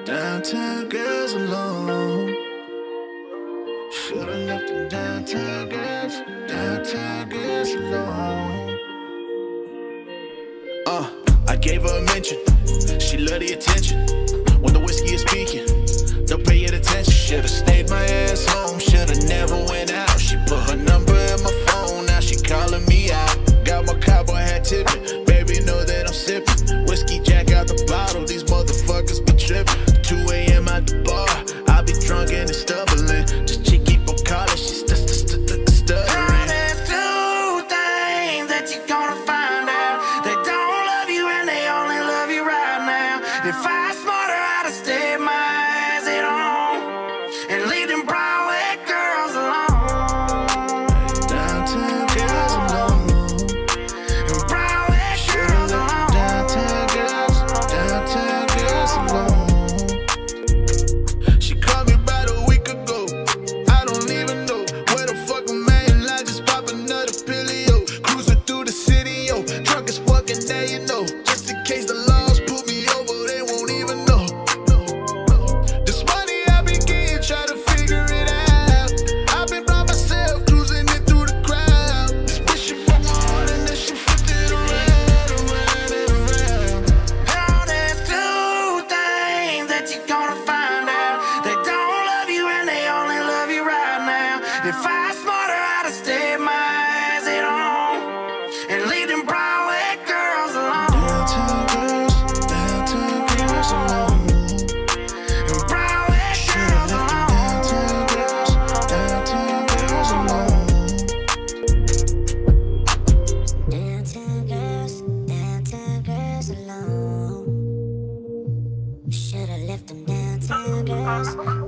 Downtown girls alone. Should've left the downtown girls alone. I gave her a mention. She love the attention. When the whiskey is speaking, don't pay it attention. Should've stayed my ass home. Should've never went out. She put her number in my phone. Now she calling me out. Got my cowboy hat tipping. Baby know that I'm sipping. Whiskey Jack out the bottle. These motherfuckers be tripping. 2 a.m. at the bar. I be drunk and it's stumbling. Just chick keep on calling. She's stuttering. There's two things that you're gonna find out. They don't love you and they only love you right now. If I was smarter, I'd have stayed my ass at home and leave them Broadway girls alone. Downtown girls alone. And Broadway girls alone. Downtown girls alone. She called me about a week ago. I don't even know where the fuck I'm at. I just pop another Pillio. Cruising through the city, yo. Drunk as fucking day, you know. Just in case the laws pull me over, they won't even know. This money I be getting, try to figure it out. I've been by myself, cruising it through the crowd. This shit from my heart and then she flipped it around. Now there's two things that you're gonna find out. They don't love you and they only love you right now. If I was smarter, I'd have stayed my ass at home and leave them Broadway girls alone. Downtown girls alone. And Broadway girls alone. Downtown girls alone. Downtown girls alone. Should've left them downtown girls